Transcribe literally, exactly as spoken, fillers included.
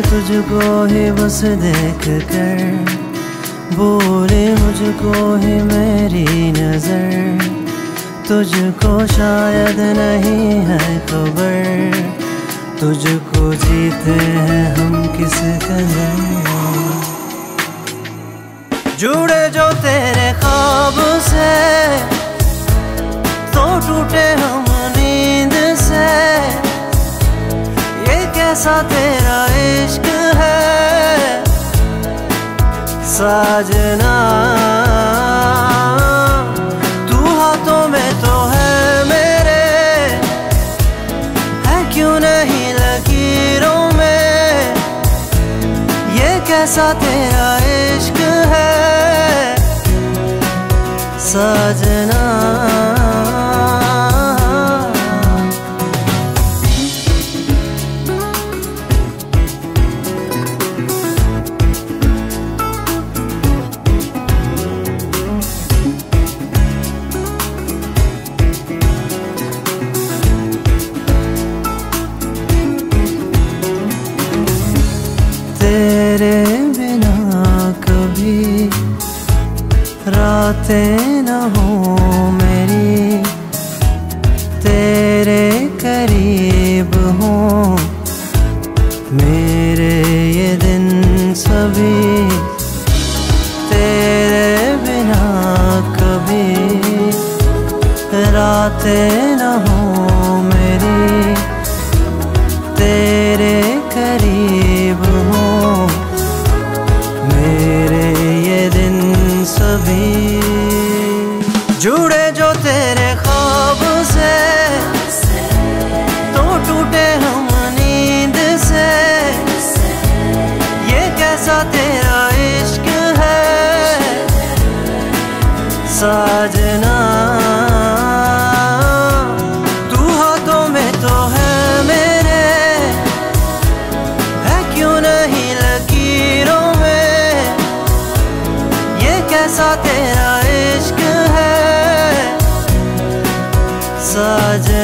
तुझको ही बस देख कर बोले मुझको ही मेरी नजर, तुझको शायद नहीं है खबर, तुझको जीते हैं हम किस कदर। जुड़े जो तेरे ख्वाब से तो टूटे हम नींद से, ये कैसा तेरा इश्क है साजना। तू हाथों में तो है मेरे, है क्यों नहीं लकीरों में, ये कैसा तेरा इश्क है साजना। तेरे बिना कभी रातें न हो मेरी, तेरे करीब हो मेरे ये दिन सभी, तेरे बिना कभी रातें न हो मेरी, तेरे करीब हो मेरे ये दिन सभी। जुड़े जो तेरे ख्वाब से तो टूटे हम नींद से, ये कैसा तेरा इश्क है साजना। तू हाथों में तो है मेरे, है क्यों नहीं लकीरों में, ये कैसा तेरा इश्क है साजना।